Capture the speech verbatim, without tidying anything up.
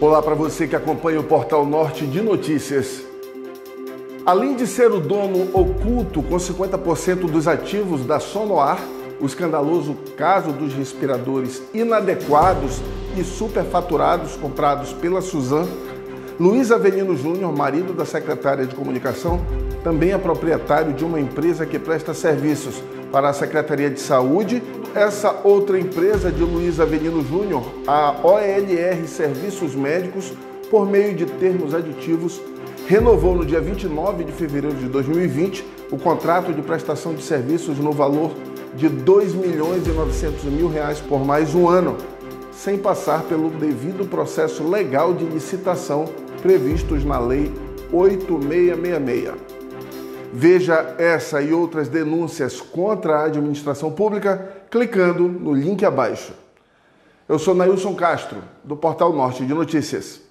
Olá para você que acompanha o Portal Norte de Notícias. Além de ser o dono oculto com cinquenta por cento dos ativos da Sonoar, o escandaloso caso dos respiradores inadequados e superfaturados comprados pela Suzan, Luiz Avelino Júnior, marido da secretária de Comunicação, também é proprietário de uma empresa que presta serviços para a Secretaria de Saúde. Essa outra empresa de Luiz Avelino Júnior, a O L R Serviços Médicos, por meio de termos aditivos, renovou no dia vinte e nove de fevereiro de dois mil e vinte o contrato de prestação de serviços no valor de dois milhões e novecentos mil reais por mais um ano, sem passar pelo devido processo legal de licitação previstos na Lei oito mil seiscentos e sessenta e seis. Veja essa e outras denúncias contra a administração pública clicando no link abaixo. Eu sou Nailson Castro, do Portal Norte de Notícias.